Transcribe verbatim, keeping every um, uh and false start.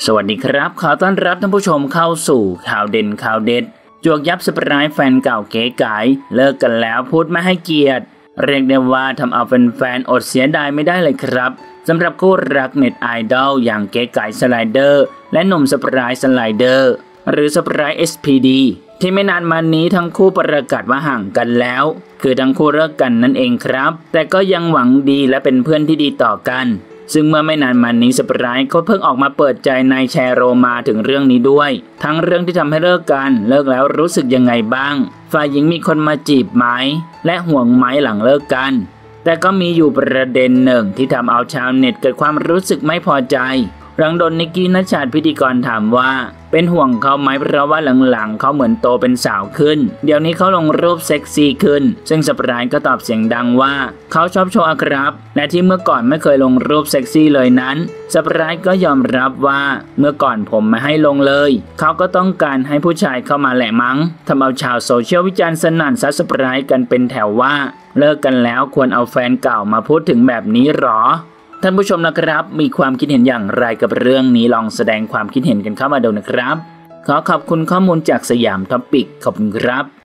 สวัสดีครับขอต้อนรับท่านผู้ชมเข้าสู่ข่าวเด่นข่าวเด็ดจวกยับสปรายแฟนเก่าเก๋ไก๋เลิกกันแล้วพูดไม่ให้เกียรติเรียกได้ว่าทำเอาแฟนๆอดเสียดายไม่ได้เลยครับสำหรับคู่รักเน็ตไอดอลอย่างเก๋ไก๋สไลเดอร์และหนุ่มสปรายสไลเดอร์หรือสปราย เอส พี ดี ที่ไม่นานมานี้ทั้งคู่ประกาศว่าห่างกันแล้วคือทั้งคู่เลิกกันนั่นเองครับแต่ก็ยังหวังดีและเป็นเพื่อนที่ดีต่อกันซึ่งเมื่อไม่นานมานี้สปรายก็เพิ่งออกมาเปิดใจในแชร์โรมาถึงเรื่องนี้ด้วยทั้งเรื่องที่ทำให้เลิกกันเลิกแล้วรู้สึกยังไงบ้างฝ่ายหญิงมีคนมาจีบไหมและห่วงไหมหลังเลิกกันแต่ก็มีอยู่ประเด็นหนึ่งที่ทำเอาชาวเน็ตเกิดความรู้สึกไม่พอใจหลังโดนนิกกี้นัชชาพิธีกรถามว่าเป็นห่วงเขาไหมเพราะว่าหลังๆเขาเหมือนโตเป็นสาวขึ้นเดี๋ยวนี้เขาลงรูปเซ็กซี่ขึ้นซึ่งสปรายก็ตอบเสียงดังว่าเขาชอบโชว์ครับและที่เมื่อก่อนไม่เคยลงรูปเซ็กซี่เลยนั้นสปรายก็ยอมรับว่าเมื่อก่อนผมไม่ให้ลงเลยเขาก็ต้องการให้ผู้ชายเข้ามาแหละมั้งทำเอาชาวโซเชียลวิจารณ์สนั่นซัดสปรายกันเป็นแถวว่าเลิกกันแล้วควรเอาแฟนเก่ามาพูดถึงแบบนี้หรอท่านผู้ชมนะครับมีความคิดเห็นอย่างไรกับเรื่องนี้ลองแสดงความคิดเห็นกันเข้ามาดูนะครับขอขอบคุณข้อมูลจากสยามท็อปิกขอบคุณครับ